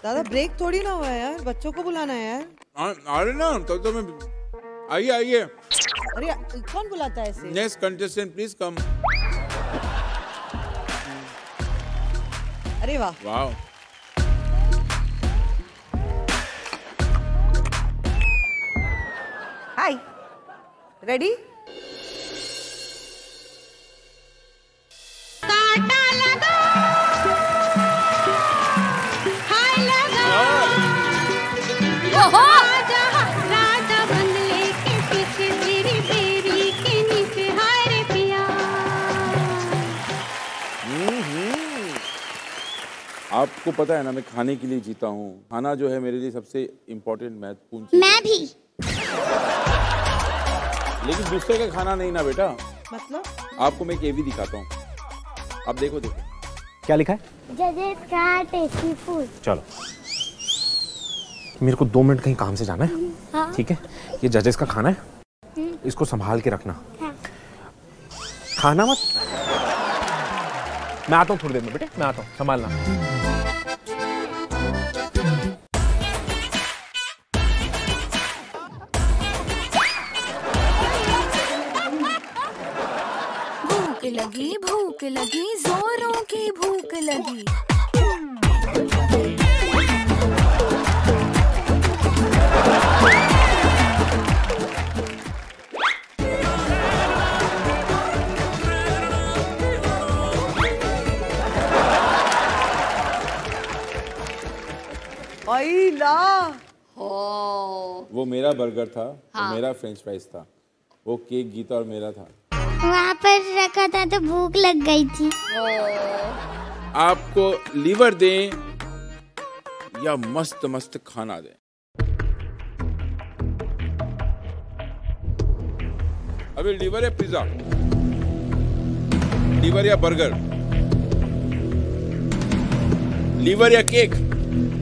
दादा ब्रेक थोड़ी ना हुआ है यार, बच्चों को बुलाना है यार। आ रहे ना तो मैं आइए आइए। अरे कौन बुलाता है ऐसे? Next contestant please come. अरे वाह वाह। Hi, ready? आपको पता है ना मैं खाने के लिए जीता हूँ। खाना जो है मेरे लिए सबसे इम्पोर्टेंट महत्वपूर्ण चीज। मैं भी। लेकिन दूसरे का खाना नहीं ना बेटा। मतलब? आपको मैं केवी दिखाता हूँ, आप देखो देखो। क्या लिखा है? जजेस का टेस्टी फूड। चलो मेरे को 2 मिनट कहीं काम से जाना है। हाँ। ठीक है, ये जजेस का खाना है, इसको संभाल के रखना। हाँ। खाना मत। मैं आता हूँ थोड़ी देर में बेटे, मैं आता हूँ, संभालना। भूख लगी जोरों की भूख लगी। वो मेरा बर्गर था, हाँ। वो मेरा फ्रेंच फ्राइज था, वो केक गीता और मेरा था। वहाँ पर रखा था तो भूख लग गई थी। आपको लीवर दें या मस्त मस्त खाना दें? अभी लीवर या पिज्जा, लीवर या बर्गर, लीवर या केक?